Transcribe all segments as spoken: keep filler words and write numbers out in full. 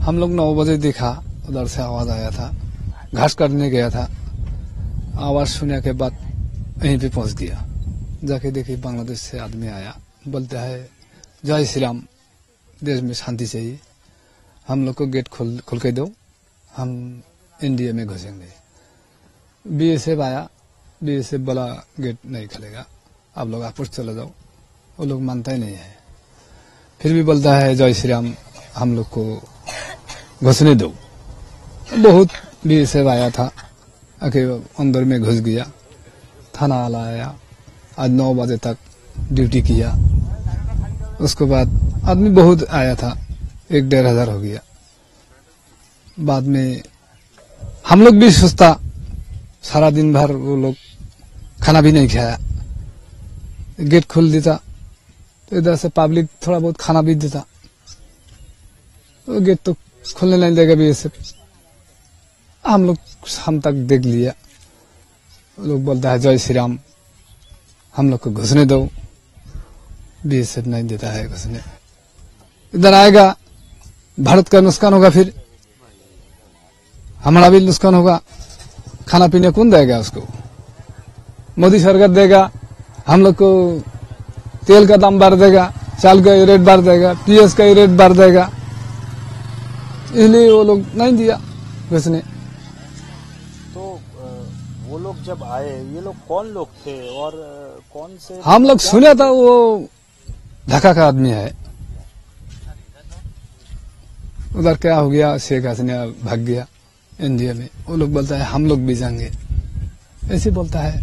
हम लोग नौ बजे देखा, उधर से आवाज आया था, घास काटने गया था। आवाज सुनने के बाद यहीं पे पहुंच गया, जाके देखी बांग्लादेश से आदमी आया, बोलता है जय श्री राम, देश में शांति चाहिए, हम लोग को गेट खोल खोल के दो, हम इंडिया में घुसेंगे। बीएसएफ आया, बीएसएफ बोला गेट नहीं खुलेगा, आप लोग आपस चले जाओ। वो लोग मानता ही नहीं है, फिर भी बोलता है जय श्री राम, हम लोग को घुसने दो। बहुत बीएसएफ आया था, आके अंदर में घुस गया। थाना वाला आया, आज नौ बजे तक ड्यूटी किया। उसके बाद आदमी बहुत आया था, एक डेढ़ हजार हो गया। बाद में हम लोग भी सोचता, सारा दिन भर वो लोग खाना भी नहीं खाया, गेट खोल देता तो इधर से पब्लिक थोड़ा बहुत खाना भी देता। तो गेट तो खोलने नहीं देगा भी ऐसे। हम लोग शाम तक देख लिया, लोग बोलता है जय श्री राम, हम लोग को घुसने दो, बीएसएफ नहीं देता है घुसने। इधर आएगा, भारत का नुकसान होगा, फिर हमारा भी नुकसान होगा। खाना पीने कौन देगा उसको? मोदी सरकार देगा, हम लोग को तेल का दाम बढ़ देगा, चाल का रेट बढ़ देगा, पीएस का रेट बढ़ देगा, इसलिए वो लोग नहीं दिया घुसने। तो वो लोग जब आए, ये लोग कौन लोग थे और कौन से? हम लोग सुना था वो ढाका का आदमी है। उधर क्या हो गया, शेख हसीना भाग गया इंडिया में। वो लोग बोलता है हम लोग भी जाएंगे, ऐसे बोलता है।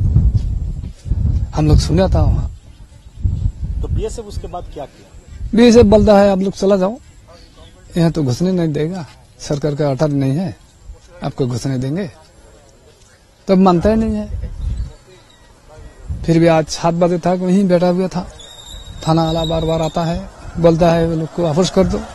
हम लोग सुना था वहां। तो बीएसएफ उसके बाद क्या किया? बीएसएफ बोलता है आप लोग चला जाओ, यहाँ तो घुसने नहीं देगा, सरकार का ऑर्डर नहीं है, आपको घुसने देंगे। तब मानता ही नहीं है। फिर भी आज सात बजे तक वहीं बैठा हुआ था। थाना वाला बार बार आता है, बोलता है वो लोग को वापस कर दो।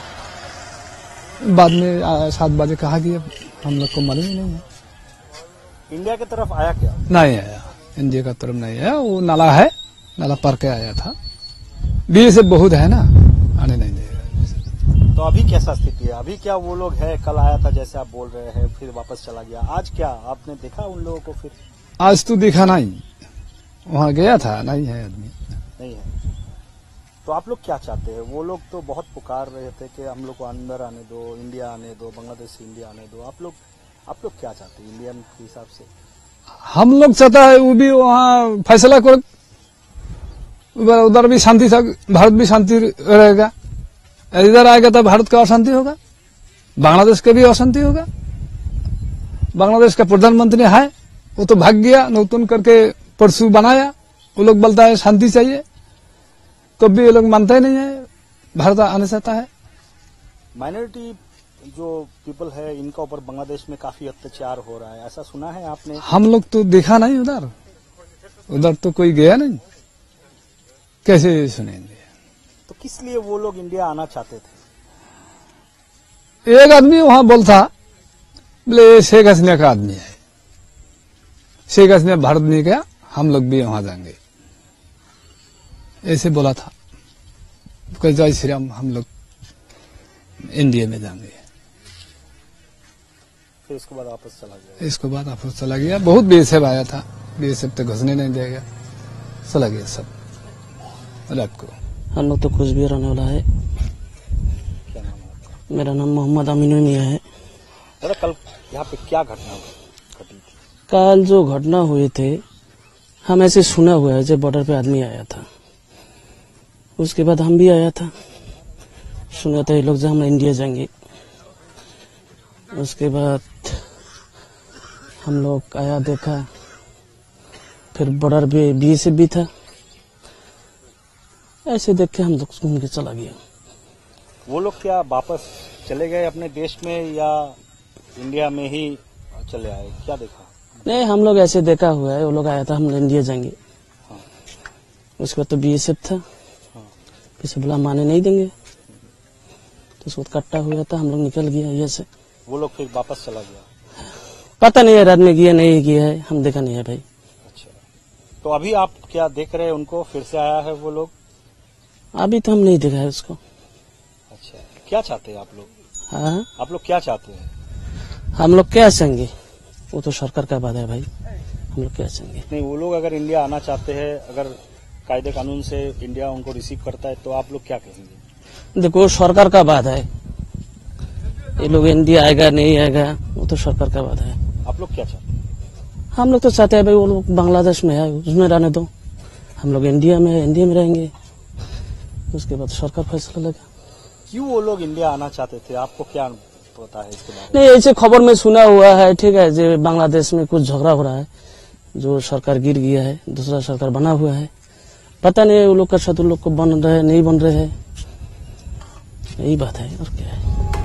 बाद में सात बजे कहा कि हम लोग को मालूम ही नहीं है। इंडिया की तरफ आया क्या? नहीं आया, इंडिया का तरफ नहीं आया। वो नाला है, नाला पार के आया था। बीएसएफ बहुत है ना, आने नहीं देगा। तो अभी कैसा स्थिति है? अभी क्या वो लोग है? कल आया था जैसे आप बोल रहे हैं, फिर वापस चला गया। आज क्या आपने देखा उन लोगों को? फिर आज तो देखा नहीं, वहां गया था, नहीं है आदमी, नहीं है। तो आप लोग क्या चाहते हैं? वो लोग तो बहुत पुकार रहे थे कि हम लोग को अंदर आने दो, इंडिया आने दो, बांग्लादेश से इंडिया आने दो। आप लोग आप लोग क्या चाहते हैं इंडियन के हिसाब से? हम लोग चाहता है वो भी वहाँ फैसला कर, उधर भी शांति था, भारत भी शांति रहेगा। इधर आएगा तो भारत का अशांति होगा, बांग्लादेश का भी अशांति होगा। बांग्लादेश का प्रधानमंत्री है, वो तो भाग गया, नौतन करके परसों बनाया। वो लोग बोलता है शांति चाहिए, तो भी ये लोग मानते ही नहीं है, भारत आने चाहता है। माइनॉरिटी जो पीपल है, इनका ऊपर बांग्लादेश में काफी अत्याचार हो रहा है, ऐसा सुना है आपने? हम लोग तो देखा नहीं उधर, उधर तो कोई गया नहीं, कैसे सुनेंगे? तो किस लिए वो लोग इंडिया आना चाहते थे? एक आदमी वहां बोलता, बोले शेख हसीना का आदमी है, शेख हसीना भारत नहीं गया, हम लोग भी वहां जाएंगे, ऐसे बोला था। जय श्री राम, हम लोग इंडिया में जाएंगे। फिर इसके बाद वापस चला गया। इसके बाद वापस चला गया। बहुत बीएसएफ आया था, बीएसएफ तो घुसने नहीं देगा, चला गया सब रात को। हम लोग तो कुछ भी रहने वाला है। क्या नाम है आपका? मेरा नाम मोहम्मद अमीन मियां है। दादा कल यहाँ पे क्या घटना घटी थी? कल जो घटना हुए थे, हम ऐसे सुना हुआ है, जब बॉर्डर पे आदमी आया था, उसके बाद हम भी आया था, सुना था ये लोग जो हम इंडिया जाएंगे। उसके बाद हम लोग आया, देखा, फिर बॉर्डर पे बीएसएफ भी था। ऐसे देख के हम लोग घूम के चला गया। वो लोग क्या वापस चले गए अपने देश में या इंडिया में ही चले आए? क्या देखा? नहीं, हम लोग ऐसे देखा हुआ है, वो लोग आया था हम इंडिया जाएंगे। हाँ। उसके बाद तो बीएसएफ था। हाँ। फिर से बोला माने नहीं देंगे, तो उसको कट्टा हुआ था, हम लोग निकल गया ये से। वो लोग फिर वापस चला गया? पता नहीं है रात में गया नहीं गया है, हम देखा नहीं है भाई। अच्छा, तो अभी आप क्या देख रहे हैं? उनको फिर से आया है वो लोग? अभी तो हम नहीं देखा है उसको। अच्छा, क्या चाहते हैं आप लोग? हाँ, आप लोग क्या चाहते हैं? हम लोग क्या चाहेंगे, वो तो सरकार का बात है भाई, हम लोग क्या चाहेंगे। नहीं, वो लोग अगर इंडिया आना चाहते हैं, अगर कायदे कानून से इंडिया उनको रिसीव करता है, तो आप लोग क्या कहेंगे? देखो सरकार का बात है, ये लोग इंडिया आएगा नहीं आएगा वो तो सरकार का बात है। आप लोग क्या चाहते हैं? हम लोग तो चाहते हैं भाई वो लोग बांग्लादेश में है उसमें रहने दो, हम लोग इंडिया में है, इंडिया में रहेंगे, उसके बाद सरकार फैसला लेगा। क्यों वो लोग इंडिया आना चाहते थे, आपको क्या पता है इसके बारे में? नहीं, ऐसे खबर में सुना हुआ है, ठीक है, जो बांग्लादेश में कुछ झगड़ा हो रहा है, जो सरकार गिर गया है, दूसरा सरकार बना हुआ है, पता नहीं वो लोग का साथ उन लोग को बन रहे नहीं बन रहे हैं, यही बात है और क्या है।